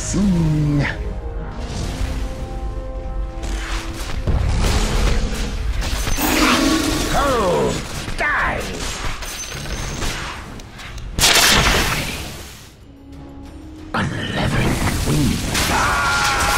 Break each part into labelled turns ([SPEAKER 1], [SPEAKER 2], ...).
[SPEAKER 1] soon. Oh, die! Unleavened wings.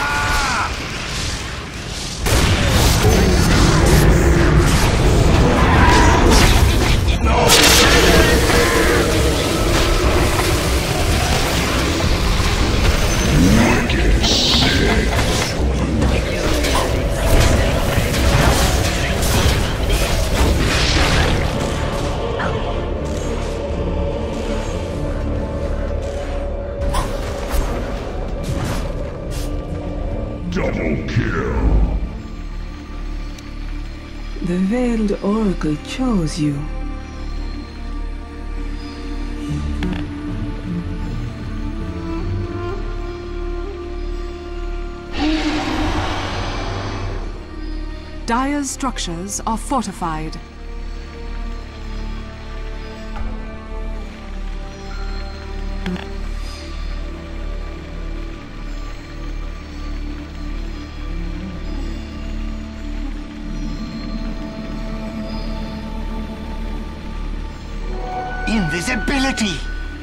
[SPEAKER 2] Double kill.
[SPEAKER 3] The Veiled Oracle chose you.
[SPEAKER 4] Dire's structures are fortified.
[SPEAKER 1] Invisibility!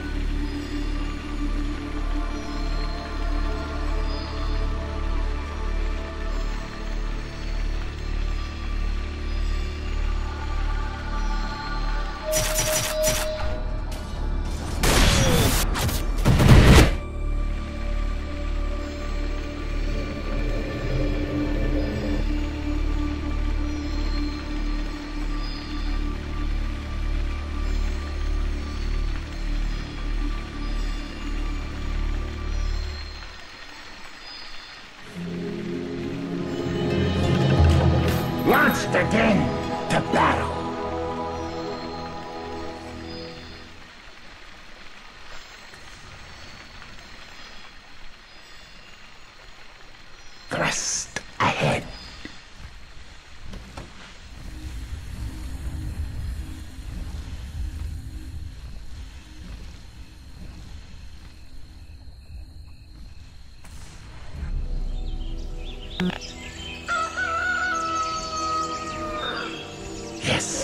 [SPEAKER 1] Launched again to battle. Thrust ahead. Yes.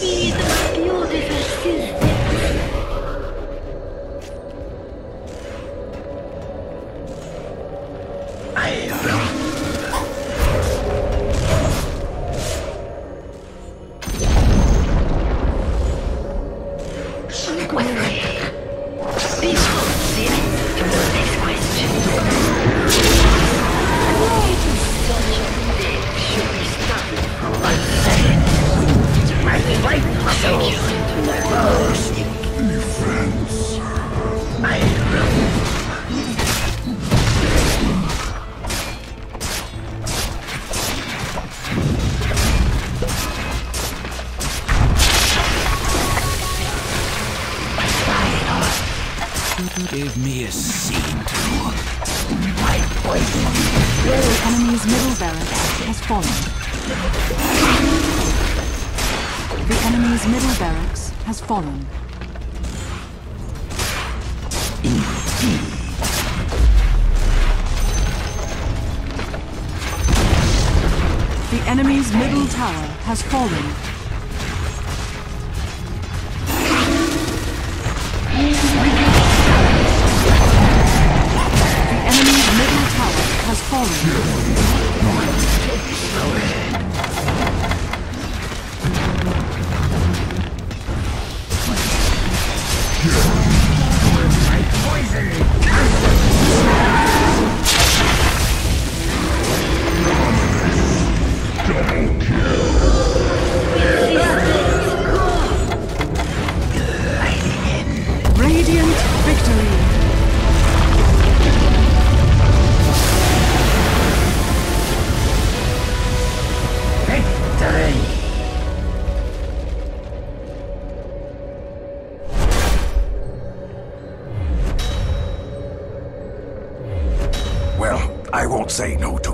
[SPEAKER 5] Give me a scene to
[SPEAKER 1] My poison.
[SPEAKER 4] The enemy's middle barracks has fallen. The enemy's middle barracks has fallen. The enemy's middle tower has fallen. The enemy's middle tower has fallen. Radiant victory.
[SPEAKER 1] Victory! Well, I won't say no to